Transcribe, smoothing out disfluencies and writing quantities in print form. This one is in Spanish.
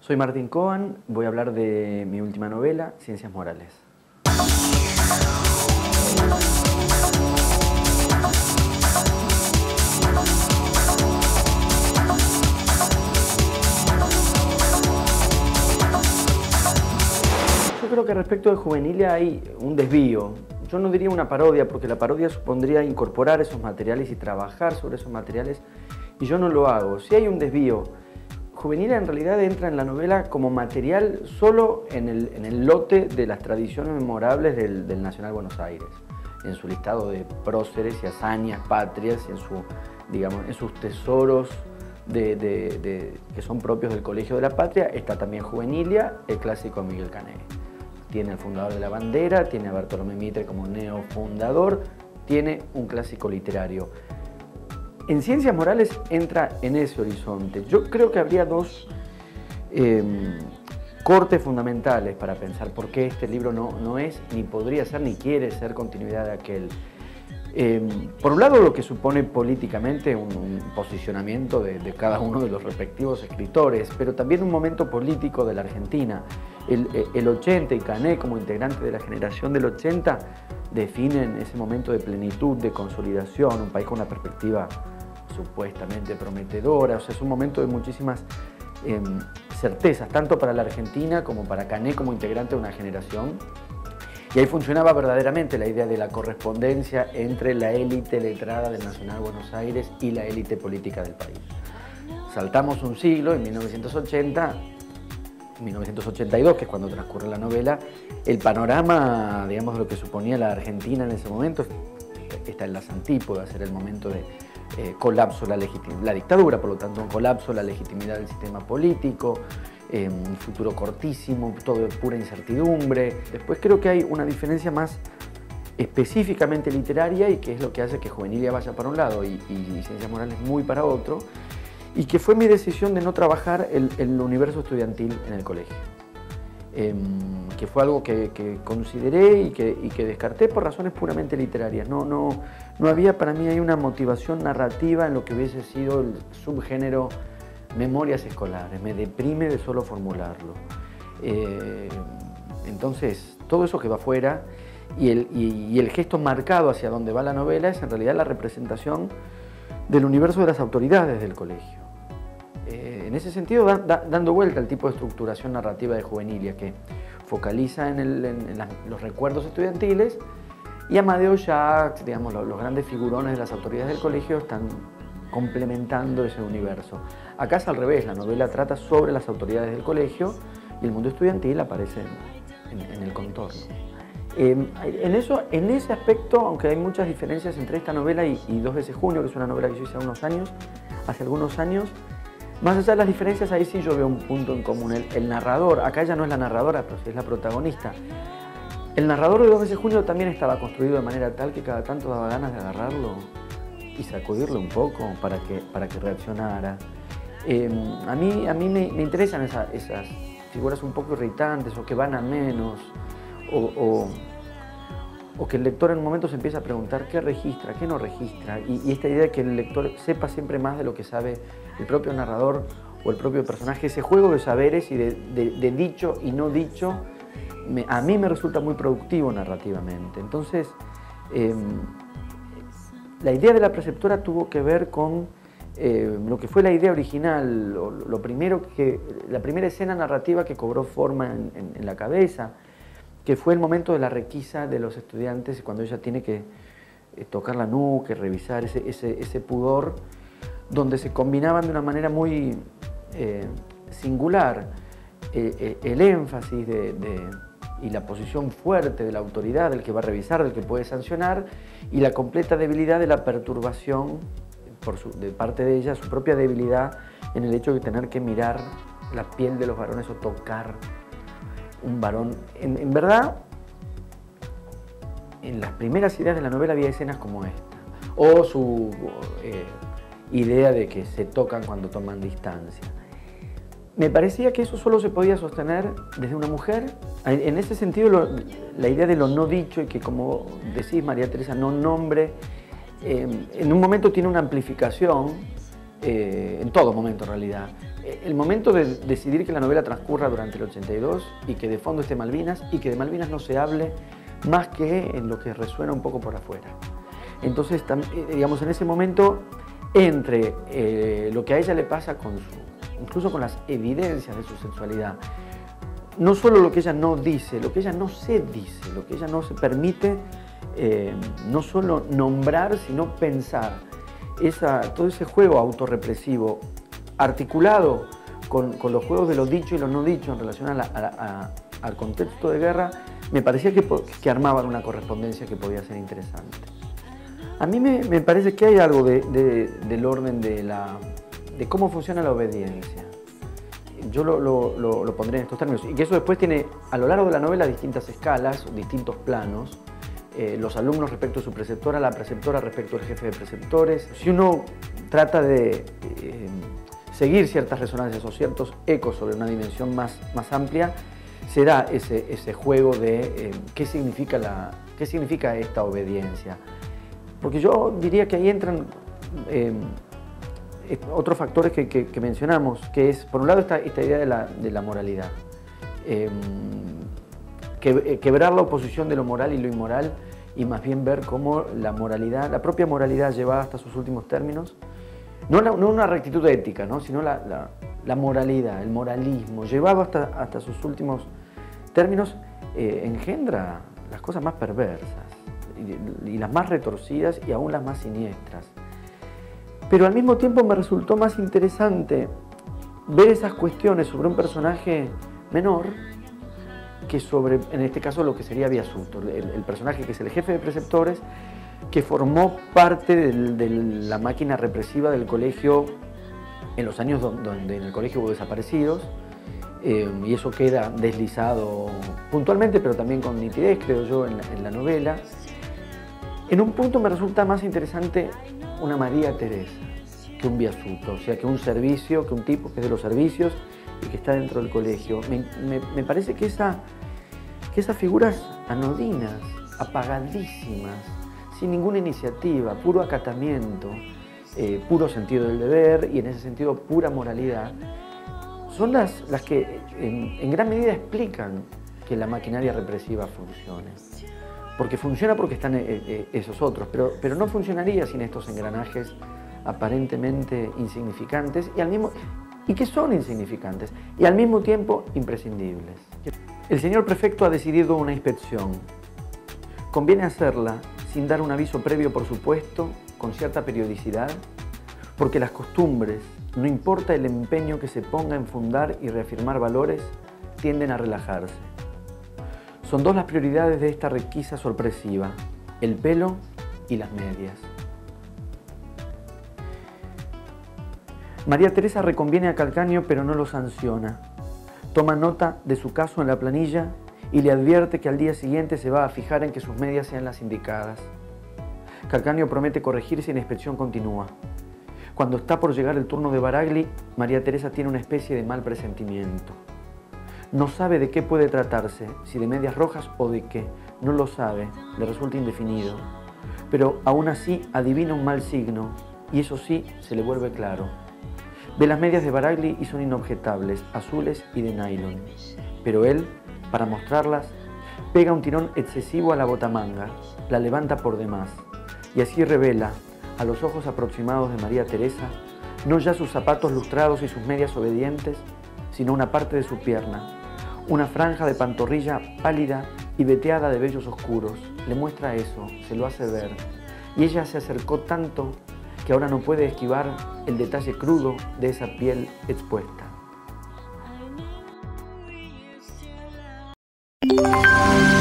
Soy Martín Coan, voy a hablar de mi última novela, Ciencias Morales. Yo creo que respecto de Juvenilia hay un desvío. Yo no diría una parodia, porque la parodia supondría incorporar esos materiales y trabajar sobre esos materiales, y yo no lo hago. Si hay un desvío, Juvenilia en realidad entra en la novela como material solo en el lote de las tradiciones memorables del Nacional Buenos Aires, en su listado de próceres y hazañas patrias, en sus tesoros que son propios del Colegio de la Patria. Está también Juvenilia, el clásico de Miguel Cané. Tiene el fundador de la bandera, tiene a Bartolomé Mitre como neofundador, tiene un clásico literario. En Ciencias Morales entra en ese horizonte. Yo creo que habría dos cortes fundamentales para pensar por qué este libro no es, ni podría ser, ni quiere ser continuidad de aquel. Por un lado, lo que supone políticamente un posicionamiento de cada uno de los respectivos escritores, pero también un momento político de la Argentina. El 80 y Cané, como integrante de la generación del 80, definen ese momento de plenitud, de consolidación, un país con una perspectiva supuestamente prometedora. O sea, es un momento de muchísimas certezas, tanto para la Argentina como para Cané como integrante de una generación. Y ahí funcionaba verdaderamente la idea de la correspondencia entre la élite letrada del Nacional Buenos Aires y la élite política del país. Saltamos un siglo, en 1980, 1982, que es cuando transcurre la novela, el panorama, digamos, de lo que suponía la Argentina en ese momento está en las antípodas. Era el momento de colapso la dictadura, por lo tanto un colapso la legitimidad del sistema político, un futuro cortísimo, todo de pura incertidumbre. Después creo que hay una diferencia más específicamente literaria, y que es lo que hace que Juvenilia vaya para un lado y Ciencias Morales muy para otro, y que fue mi decisión de no trabajar el universo estudiantil en el colegio, que fue algo que consideré y que descarté por razones puramente literarias. No había para mí ahí una motivación narrativa en lo que hubiese sido el subgénero memorias escolares. Me deprime de solo formularlo. Entonces, todo eso que va afuera y el gesto marcado hacia donde va la novela es en realidad la representación del universo de las autoridades del colegio. En ese sentido, dando vuelta al tipo de estructuración narrativa de Juvenilia, que focaliza en los recuerdos estudiantiles, y Amadeo Jacques, digamos, los grandes figurones de las autoridades del colegio están complementando ese universo. Acá es al revés, la novela trata sobre las autoridades del colegio y el mundo estudiantil aparece en el contorno. En ese aspecto, aunque hay muchas diferencias entre esta novela y Dos veces Junio, que es una novela que yo hice hace algunos años, más allá de las diferencias, ahí sí yo veo un punto en común. El narrador, acá ella no es la narradora, pero sí es la protagonista. El narrador de Dos veces Junio también estaba construido de manera tal que cada tanto daba ganas de agarrarlo y sacudirlo un poco para que reaccionara. A mí me interesan esas figuras un poco irritantes o que van a menos, o que el lector en un momento se empieza a preguntar qué registra, qué no registra, y esta idea de que el lector sepa siempre más de lo que sabe el propio narrador o el propio personaje, ese juego de saberes y de dicho y no dicho, a mí me resulta muy productivo narrativamente. Entonces, la idea de la preceptora tuvo que ver con lo que fue la idea original, la primera escena narrativa que cobró forma en la cabeza, que fue el momento de la requisa de los estudiantes, cuando ella tiene que tocar la nuca, revisar ese pudor, donde se combinaban de una manera muy singular el énfasis y la posición fuerte de la autoridad, del que va a revisar, del que puede sancionar, y la completa debilidad de la perturbación de parte de ella, su propia debilidad en el hecho de tener que mirar la piel de los varones o tocar un varón. En verdad, en las primeras ideas de la novela había escenas como esta, o su idea de que se tocan cuando toman distancia. Me parecía que eso solo se podía sostener desde una mujer. En ese sentido, la idea de lo no dicho, y que, como decís, María Teresa, no nombre, en un momento tiene una amplificación, en todo momento en realidad, el momento de decidir que la novela transcurra durante el 82 y que de fondo esté Malvinas y que de Malvinas no se hable más que en lo que resuena un poco por afuera. Entonces, digamos, en ese momento, entre lo que a ella le pasa incluso con las evidencias de su sexualidad, no solo lo que ella no dice, lo que ella no se dice, lo que ella no se permite, no solo nombrar, sino pensar, todo ese juego autorrepresivo articulado con los juegos de lo dicho y lo no dicho en relación al contexto de guerra, me parecía que armaban una correspondencia que podía ser interesante. A mí me parece que hay algo del orden de cómo funciona la obediencia. Yo lo pondré en estos términos, y que eso después tiene a lo largo de la novela distintas escalas, distintos planos. Los alumnos respecto a su preceptora, la preceptora respecto al jefe de preceptores. Si uno trata de seguir ciertas resonancias o ciertos ecos sobre una dimensión más amplia, se da ese juego de qué significa esta obediencia. Porque yo diría que ahí entran otros factores que mencionamos, que es, por un lado, esta idea de la moralidad. Quebrar la oposición de lo moral y lo inmoral, y más bien ver cómo la propia moralidad llevada hasta sus últimos términos, no una rectitud ética, ¿no? Sino la moralidad, el moralismo, llevado hasta sus últimos términos, engendra las cosas más perversas, y las más retorcidas y aún las más siniestras. Pero al mismo tiempo me resultó más interesante ver esas cuestiones sobre un personaje menor que sobre, en este caso, lo que sería Biasuto, el personaje que es el jefe de preceptores, que formó parte de la máquina represiva del colegio en los años donde en el colegio hubo desaparecidos, y eso queda deslizado puntualmente, pero también con nitidez, creo yo, en la novela. En un punto me resulta más interesante una María Teresa que un Biasuto, o sea, que un servicio, que un tipo que es de los servicios y que está dentro del colegio. Me parece que esas figuras anodinas, apagadísimas, sin ninguna iniciativa, puro acatamiento, puro sentido del deber y en ese sentido pura moralidad, son las que en gran medida explican que la maquinaria represiva funcione. Porque funciona porque están esos otros, pero no funcionaría sin estos engranajes aparentemente insignificantes y que son insignificantes y al mismo tiempo imprescindibles. El señor prefecto ha decidido una inspección. Conviene hacerla sin dar un aviso previo, por supuesto, con cierta periodicidad, porque las costumbres, no importa el empeño que se ponga en fundar y reafirmar valores, tienden a relajarse. Son dos las prioridades de esta requisa sorpresiva: el pelo y las medias. María Teresa reconviene a Calcaño, pero no lo sanciona. Toma nota de su caso en la planilla y le advierte que al día siguiente se va a fijar en que sus medias sean las indicadas. Calcaño promete corregirse y la inspección continúa. Cuando está por llegar el turno de Baragli, María Teresa tiene una especie de mal presentimiento. No sabe de qué puede tratarse, si de medias rojas o de qué. No lo sabe, le resulta indefinido. Pero aún así adivina un mal signo, y eso sí se le vuelve claro. Ve las medias de Baragli y son inobjetables, azules y de nylon. Pero él, para mostrarlas, pega un tirón excesivo a la botamanga, la levanta por demás, y así revela, a los ojos aproximados de María Teresa, no ya sus zapatos lustrados y sus medias obedientes, sino una parte de su pierna, una franja de pantorrilla pálida y veteada de vellos oscuros. Le muestra eso, se lo hace ver, y ella se acercó tanto que ahora no puede esquivar el detalle crudo de esa piel expuesta.